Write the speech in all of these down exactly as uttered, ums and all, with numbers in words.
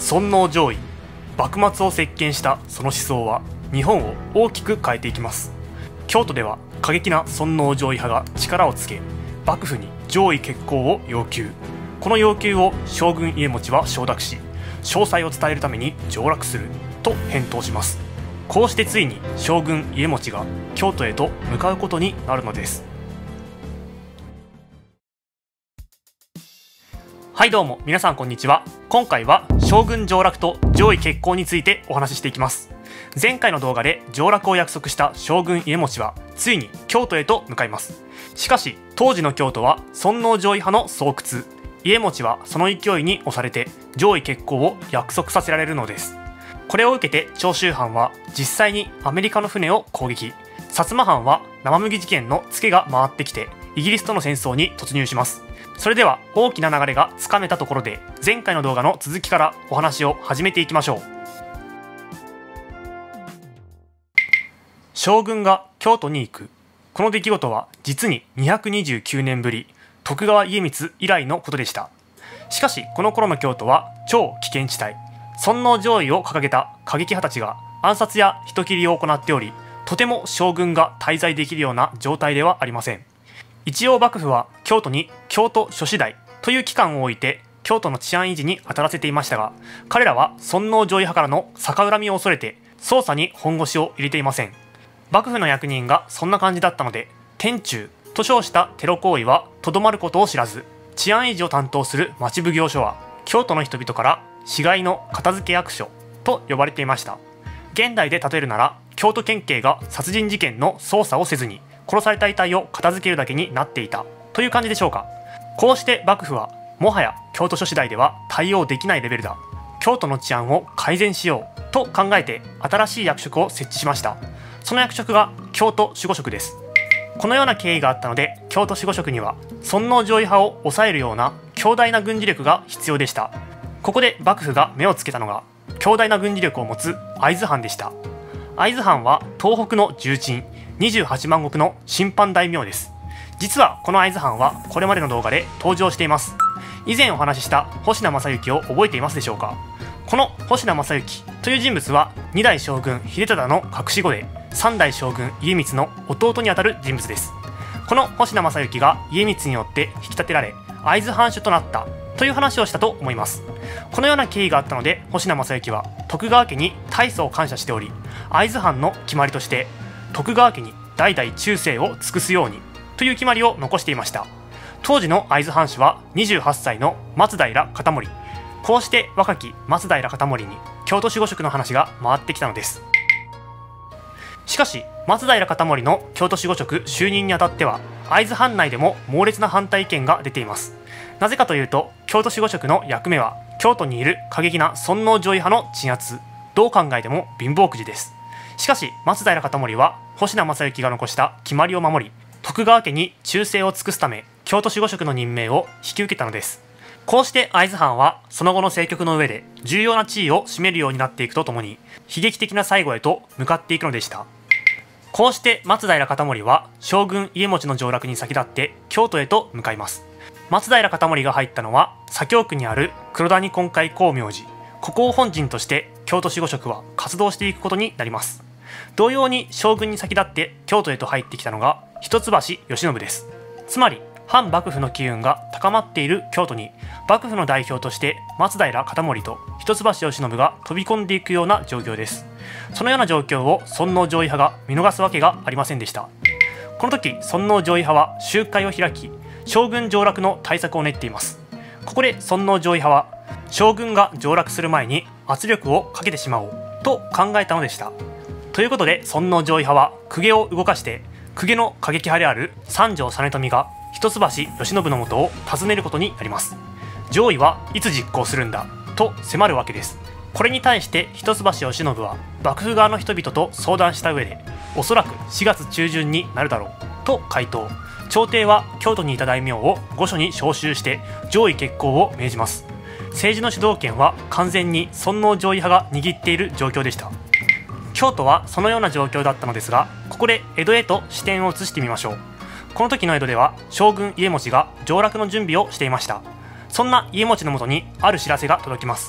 尊王攘夷、幕末を席巻したその思想は日本を大きく変えていきます。京都では過激な尊王攘夷派が力をつけ、幕府に攘夷決行を要求。この要求を将軍家茂は承諾し、詳細を伝えるために上洛すると返答します。こうしてついに将軍家茂が京都へと向かうことになるのです。はいどうも皆さんこんにちは。今回は将軍上洛と攘夷決行についてお話ししていきます。前回の動画で上洛を約束した将軍家茂はついに京都へと向かいます。しかし当時の京都は尊王攘夷派の巣窟。家茂はその勢いに押されて攘夷決行を約束させられるのです。これを受けて長州藩は実際にアメリカの船を攻撃。薩摩藩は生麦事件のツケが回ってきてイギリスとの戦争に突入します。それでは大きな流れがつかめたところで、前回の動画の続きからお話を始めていきましょう。将軍が京都に行く。この出来事は実ににひゃくにじゅうきゅうねんぶり、徳川家光以来のことでした。しかしこの頃の京都は超危険地帯。尊王攘夷を掲げた過激派たちが暗殺や人斬りを行っており、とても将軍が滞在できるような状態ではありません。一応幕府は京都に京都諸子代という機関を置いて京都の治安維持に当たらせていましたが、彼らは尊王攘夷派からの逆恨みを恐れて捜査に本腰を入れていません。幕府の役人がそんな感じだったので、天誅と称したテロ行為はとどまることを知らず、治安維持を担当する町奉行所は京都の人々から市街の片付け役所と呼ばれていました。現代で例えるなら京都県警が殺人事件の捜査をせずに殺された遺体を片付けるだけになっていたという感じでしょうか。こうして幕府はもはや京都諸子代では対応できないレベルだ、京都の治安を改善しようと考えて新しい役職を設置しました。その役職が京都守護職です。このような経緯があったので、京都守護職には尊王攘夷派を抑えるような強大な軍事力が必要でした。ここで幕府が目をつけたのが強大な軍事力を持つ会津藩でした。会津藩は東北の重鎮にじゅうはちまん石の審判大名です。実はこの会津藩はこれまでの動画で登場しています。以前お話しした保科正之を覚えていますでしょうか。この保科正之という人物はにだい将軍秀忠の隠し子で、さんだい将軍家光の弟にあたる人物です。この保科正之が家光によって引き立てられ会津藩主となったという話をしたと思います。このような経緯があったので、保科正之は徳川家に大層感謝しており、会津藩の決まりとして徳川家に代々忠誠を尽くすようにという決まりを残していました。当時の会津藩主はにじゅうはっさいの松平片盛。こうして若き松平片盛に京都守護職の話が回ってきたのです。しかし松平片盛の京都守護職就任にあたっては会津藩内でも猛烈な反対意見が出ています。なぜかというと、京都守護職の役目は京都にいる過激な尊王攘夷派の鎮圧。どう考えても貧乏くじです。しかし松平片盛は保科正之が残した決まりを守り、徳川家に忠誠を尽くすため京都守護職の任命を引き受けたのです。こうして会津藩はその後の政局の上で重要な地位を占めるようになっていくとともに、悲劇的な最後へと向かっていくのでした。こうして松平片盛は将軍家茂の上洛に先立って京都へと向かいます。松平片盛が入ったのは左京区にある黒谷金海光明寺。ここを本陣として京都守護職は活動していくことになります。同様に将軍に先立って京都へと入ってきたのが一橋慶喜です。つまり反幕府の機運が高まっている京都に幕府の代表として松平片盛と一橋慶喜が飛び込んでいくような状況です。そのような状況を尊王攘夷派が見逃すわけがありませんでした。この時尊王攘夷派は集会を開き、将軍上洛の対策を練っています。ここで尊王攘夷派は将軍が上洛する前に圧力をかけてしまおうと考えたのでした。ということで尊王攘夷派は公家を動かして公家の過激派である三条実富が一橋慶喜のもとを訪ねることになります。攘夷はいつ実行するんだと迫るわけです。これに対して一橋慶喜は幕府側の人々と相談した上で、おそらくしがつ中旬になるだろうと回答。朝廷は京都にいた大名を御所に召集して攘夷決行を命じます。政治の主導権は完全に尊王攘夷派が握っている状況でした。京都はそのような状況だったのですが、ここで江戸へと視点を移してみましょう。この時の江戸では将軍家茂が上洛の準備をしていました。そんな家茂のもとにある知らせが届きます。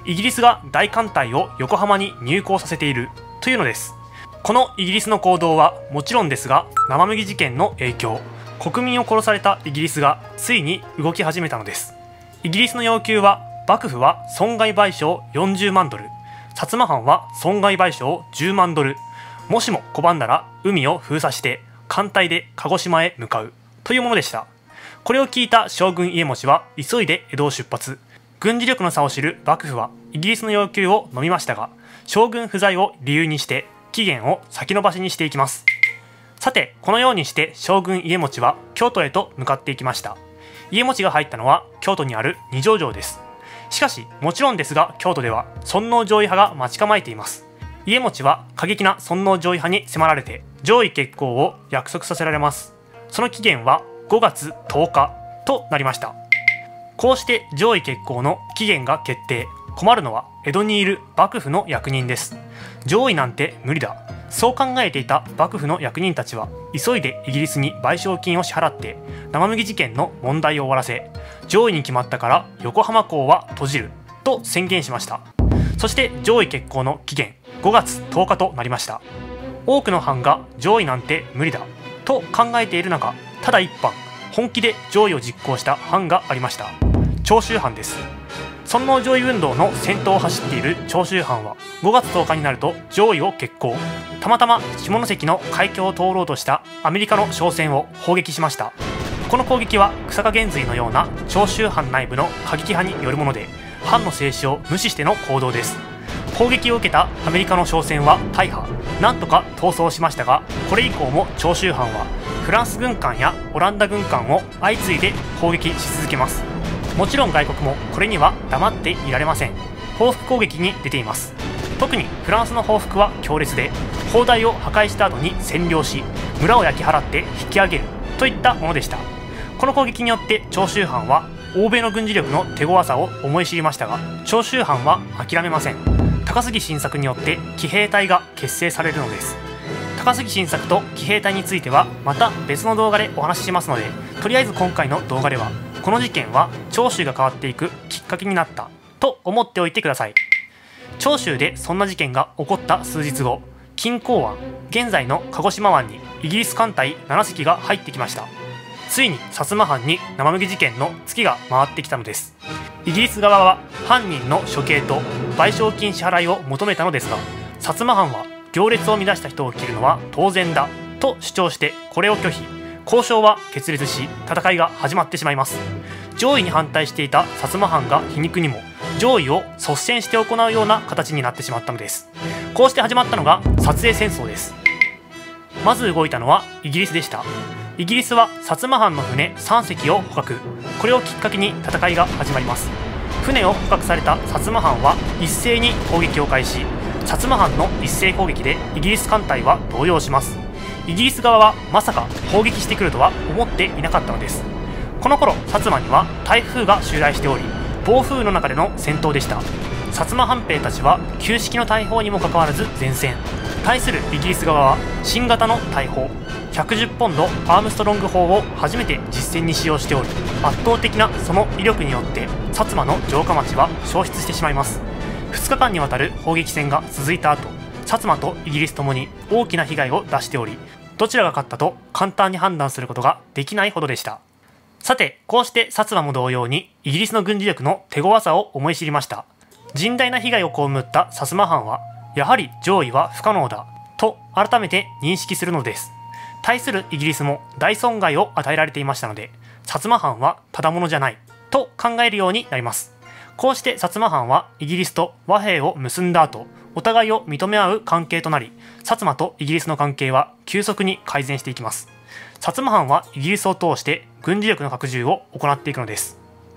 イギリスが大艦隊を横浜に入港させているというのです。このイギリスの行動はもちろんですが、生麦事件の影響、国民を殺されたイギリスがついに動き始めたのです。イギリスの要求は、幕府は損害賠償よんじゅうまんドル、薩摩藩は損害賠償じゅうまんドル、もしも拒んだら海を封鎖して艦隊で鹿児島へ向かうというものでした。これを聞いた将軍家茂は急いで江戸を出発。軍事力の差を知る幕府はイギリスの要求を飲みましたが、将軍不在を理由にして期限を先延ばしにしていきます。さて、このようにして将軍家茂は京都へと向かっていきました。家茂が入ったのは京都にある二条城です。しかし、もちろんですが京都では尊王攘夷派が待ち構えています。家茂は過激な尊王攘夷派に迫られて攘夷決行を約束させられます。その期限はごがつとおかとなりました。こうして攘夷決行の期限が決定。困るのは江戸にいる幕府の役人です。攘夷なんて無理だ。そう考えていた幕府の役人たちは急いでイギリスに賠償金を支払って生麦事件の問題を終わらせ、攘夷に決まったから横浜港は閉じると宣言しました。そして攘夷決行の期限ごがつとおかとなりました。多くの藩が攘夷なんて無理だと考えている中、ただ一藩本気で攘夷を実行した藩がありました。長州藩です。尊王攘夷運動の先頭を走っている長州藩はごがつとおかになると攘夷を決行。たまたま下関の海峡を通ろうとしたアメリカの商船を砲撃しました。この攻撃は草加源瑞のような長州藩内部の過激派によるもので、藩の制止を無視しての行動です。砲撃を受けたアメリカの商船は大破、なんとか逃走しましたが、これ以降も長州藩はフランス軍艦やオランダ軍艦を相次いで砲撃し続けます。もちろん外国もこれには黙っていられません。報復攻撃に出ています。特にフランスの報復は強烈で、砲台を破壊した後に占領し、村を焼き払って引き上げるといったものでした。この攻撃によって長州藩は欧米の軍事力の手強さを思い知りましたが、長州藩は諦めません。高杉晋作によって騎兵隊が結成されるのです。高杉晋作と騎兵隊についてはまた別の動画でお話ししますので、とりあえず今回の動画ではこの事件は長州が変わっていくきっかけになったと思っておいてください。長州でそんな事件が起こった数日後、錦江湾、現在の鹿児島湾にイギリス艦隊ななせきが入ってきました。ついに薩摩藩に生麦事件の月が回ってきたのです。イギリス側は犯人の処刑と賠償金支払いを求めたのですが、薩摩藩は行列を乱した人を切るのは当然だと主張してこれを拒否。交渉は決裂し、戦いが始まってしまいます。攘夷に反対していた薩摩藩が皮肉にも攘夷を率先して行うような形になってしまったのです。こうして始まったのが薩英戦争です。まず動いたのはイギリスでした。イギリスは薩摩藩の船さんせきを捕獲。これをきっかけに戦いが始まります。船を捕獲された薩摩藩は一斉に攻撃を開始。薩摩藩の一斉攻撃でイギリス艦隊は動揺します。イギリス側はまさか砲撃してくるとは思っていなかったのです。この頃薩摩には台風が襲来しており、暴風の中での戦闘でした。薩摩藩兵たちは旧式の大砲にもかかわらず前線。対するイギリス側は新型の大砲ひゃくじゅっポンドアームストロング砲を初めて実戦に使用しており、圧倒的なその威力によって薩摩の城下町は消失してしまいます。ふつかかんにわたる砲撃戦が続いた後、薩摩とイギリスともに大きな被害を出しており、どちらが勝ったと簡単に判断することができないほどでした。さて、こうして薩摩も同様にイギリスの軍事力の手強さを思い知りました。甚大な被害を被った薩摩藩は、やはり攘夷は不可能だと改めて認識するのです。対するイギリスも大損害を与えられていましたので、薩摩藩はただものじゃないと考えるようになります。こうして薩摩藩はイギリスと和平を結んだ後、お互いを認め合う関係となり、薩摩とイギリスの関係は急速に改善していきます。薩摩藩はイギリスを通して軍事力の拡充を行っていくのです。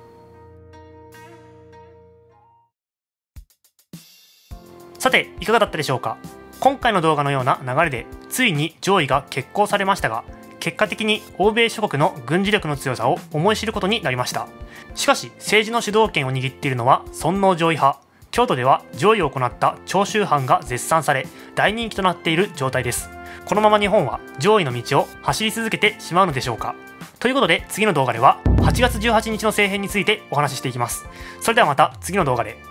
さて、いかがだったでしょうか。今回の動画のような流れでついに攘夷が決行されましたが、結果的に欧米諸国の軍事力の強さを思い知ることになりました。しかし政治の主導権を握っているのは尊王攘夷派。京都では攘夷を行った長州藩が絶賛され大人気となっている状態です。このまま日本は攘夷の道を走り続けてしまうのでしょうか。ということで次の動画でははちがつじゅうはちにちの政変についてお話ししていきます。それではまた次の動画で。